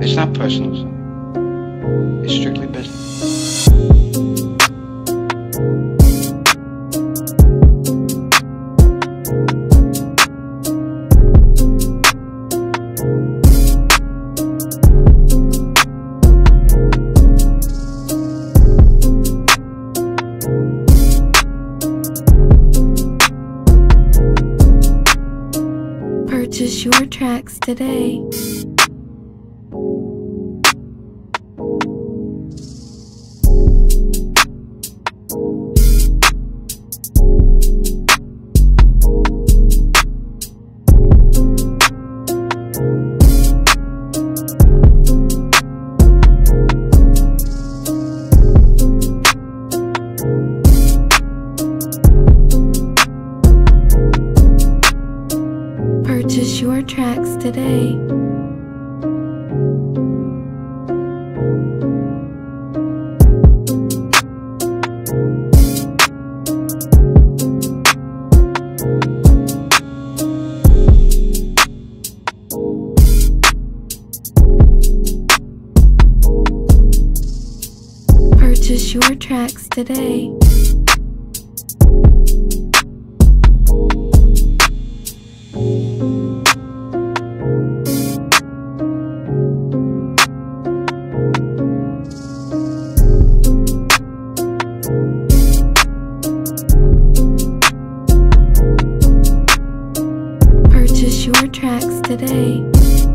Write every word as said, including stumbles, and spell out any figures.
It's not personal, son. It's strictly business. Purchase your tracks today. Purchase your tracks today. Purchase your tracks today. Purchase your tracks today.